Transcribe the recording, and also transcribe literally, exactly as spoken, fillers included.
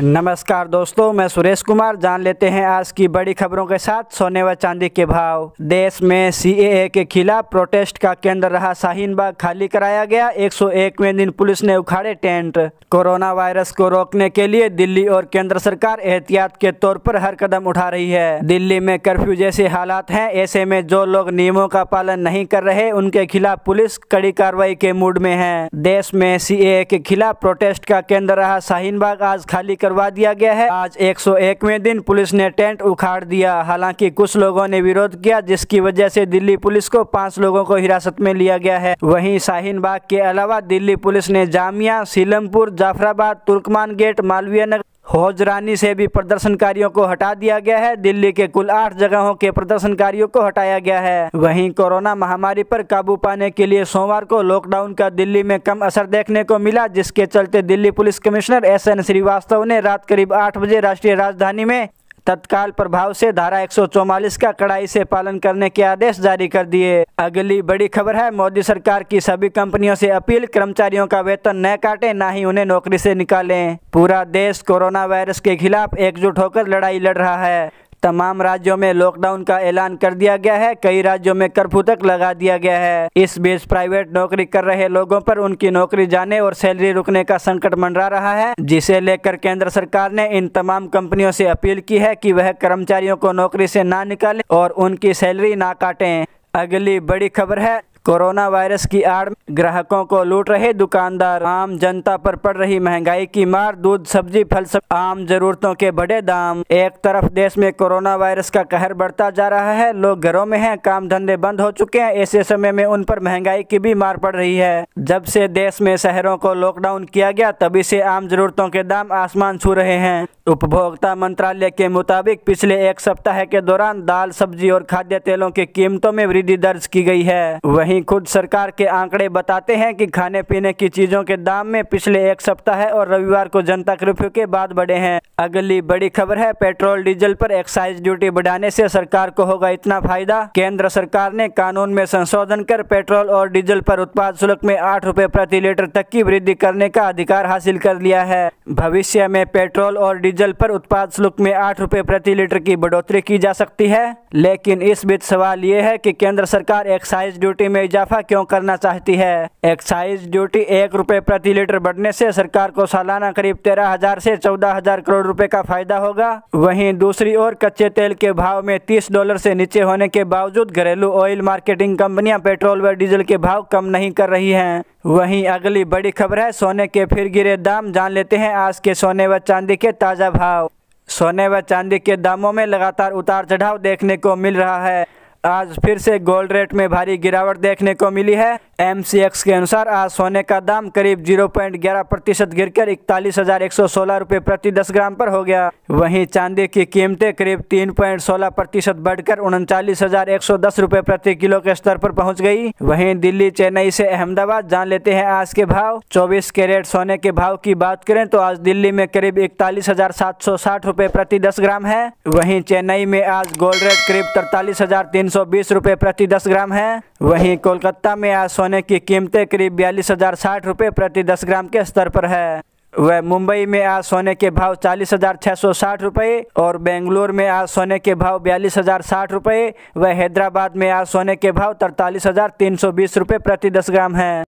नमस्कार दोस्तों, मैं सुरेश कुमार। जान लेते हैं आज की बड़ी खबरों के साथ सोने व चांदी के भाव। देश में सी ए ए के खिलाफ प्रोटेस्ट का केंद्र रहा शाहीन बाग खाली कराया गया। एक सौ एकवें दिन पुलिस ने उखाड़े टेंट। कोरोना वायरस को रोकने के लिए दिल्ली और केंद्र सरकार एहतियात के तौर पर हर कदम उठा रही है। दिल्ली में कर्फ्यू जैसे हालात हैं, ऐसे में जो लोग नियमों का पालन नहीं कर रहे उनके खिलाफ पुलिस कड़ी कार्रवाई के मूड में है। देश में सी ए ए के खिलाफ प्रोटेस्ट का केंद्र रहा शाहीन बाग आज खाली करवा दिया गया है। आज एक सौ एकवें दिन पुलिस ने टेंट उखाड़ दिया। हालांकि कुछ लोगों ने विरोध किया, जिसकी वजह से दिल्ली पुलिस को पांच लोगों को हिरासत में लिया गया है। वहीं शाहीन बाग के अलावा दिल्ली पुलिस ने जामिया, सीलमपुर, जाफराबाद, तुर्कमान गेट, मालवीय नगर, हौजरानी से भी प्रदर्शनकारियों को हटा दिया गया है। दिल्ली के कुल आठ जगहों के प्रदर्शनकारियों को हटाया गया है। वहीं कोरोना महामारी पर काबू पाने के लिए सोमवार को लॉकडाउन का दिल्ली में कम असर देखने को मिला, जिसके चलते Delhi police commissioner S N Srivastava ने रात करीब आठ बजे राष्ट्रीय राजधानी में तत्काल प्रभाव से धारा एक सौ चौवालीस का कड़ाई से पालन करने के आदेश जारी कर दिए। अगली बड़ी खबर है, मोदी सरकार की सभी कंपनियों से अपील, कर्मचारियों का वेतन न काटें, ना ही उन्हें नौकरी से निकालें। पूरा देश कोरोना वायरस के खिलाफ एकजुट होकर लड़ाई लड़ रहा है। तमाम राज्यों में लॉकडाउन का ऐलान कर दिया गया है। कई राज्यों में कर्फ्यू तक लगा दिया गया है। इस बीच प्राइवेट नौकरी कर रहे लोगों पर उनकी नौकरी जाने और सैलरी रुकने का संकट मंडरा रहा है, जिसे लेकर केंद्र सरकार ने इन तमाम कंपनियों से अपील की है कि वह कर्मचारियों को नौकरी से ना निकालें और उनकी सैलरी ना काटें। अगली बड़ी खबर है, कोरोना वायरस की आड़ में ग्राहकों को लूट रहे दुकानदार। आम जनता पर पड़ रही महंगाई की मार, दूध, सब्जी, फल, सब आम जरूरतों के बढ़े दाम। एक तरफ देश में कोरोना वायरस का कहर बढ़ता जा रहा है, लोग घरों में हैं, काम धंधे बंद हो चुके हैं। ऐसे समय में उन पर महंगाई की भी मार पड़ रही है। जब से देश में शहरों को लॉकडाउन किया गया, तभी से आम जरूरतों के दाम आसमान छू रहे हैं। उपभोक्ता मंत्रालय के मुताबिक पिछले एक सप्ताह के दौरान दाल, सब्जी और खाद्य तेलों की कीमतों में वृद्धि दर्ज की गई है। वहीं खुद सरकार के आंकड़े बताते हैं कि खाने पीने की चीजों के दाम में पिछले एक सप्ताह और रविवार को जनता कर्फ्यू के बाद बढ़े हैं। अगली बड़ी खबर है, पेट्रोल डीजल पर एक्साइज ड्यूटी बढ़ाने से सरकार को होगा इतना फायदा। केंद्र सरकार ने कानून में संशोधन कर पेट्रोल और डीजल पर उत्पाद शुल्क में आठ रुपए प्रति लीटर तक की वृद्धि करने का अधिकार हासिल कर लिया है। भविष्य में पेट्रोल और डीजल पर उत्पाद शुल्क में आठ रुपए प्रति लीटर की बढ़ोतरी की जा सकती है। लेकिन इस बीच सवाल ये है कि केंद्र सरकार एक्साइज ड्यूटी में इजाफा क्यों करना चाहती है। एक्साइज ड्यूटी एक रुपए प्रति लीटर बढ़ने से सरकार को सालाना करीब तेरह हजार से चौदह हजार करोड़ रुपए का फायदा होगा। वहीं दूसरी ओर कच्चे तेल के भाव में तीस डॉलर से नीचे होने के बावजूद घरेलू ऑयल मार्केटिंग कंपनियां पेट्रोल व डीजल के भाव कम नहीं कर रही हैं। वहीं अगली बड़ी खबर है, सोने के फिर गिरे दाम। जान लेते हैं आज के सोने व चांदी के ताजा भाव। सोने व चांदी के दामों में लगातार उतार चढ़ाव देखने को मिल रहा है। आज फिर से गोल्ड रेट में भारी गिरावट देखने को मिली है। एम सी एक्स के अनुसार आज सोने का दाम करीब जीरो पॉइंट ग्यारह प्रतिशत गिरकर इकतालीस हजार एक सौ सोलह रुपये प्रति दस ग्राम पर हो गया। वहीं चांदी की कीमतें करीब तीन पॉइंट सोलह प्रतिशत बढ़कर उनचालीस हजार एक सौ दस रुपये प्रति किलो के स्तर पर पहुंच गई। वहीं दिल्ली, चेन्नई से अहमदाबाद जान लेते हैं आज के भाव। चौबीस कैरेट सोने के भाव की बात करें तो आज दिल्ली में करीब इकतालीस हजार सात सौ साठ रुपये प्रति दस ग्राम है। वहीं चेन्नई में आज गोल्ड रेट करीब तरतालीस हजार तीन सौ बीस रुपये प्रति दस ग्राम है। वहीं कोलकाता में आज सोने की कीमतें करीब बयालीस हजार साठ रुपये प्रति दस ग्राम के स्तर पर है। वह मुंबई में आज सोने के भाव चालीस हजार छः सौ साठ रुपये और बेंगलुरु में आज सोने के भाव बयालीस हजार साठ रुपये व हैदराबाद में आज सोने के भाव तरतालीस हजार तीन सौ बीस रुपये प्रति दस ग्राम है।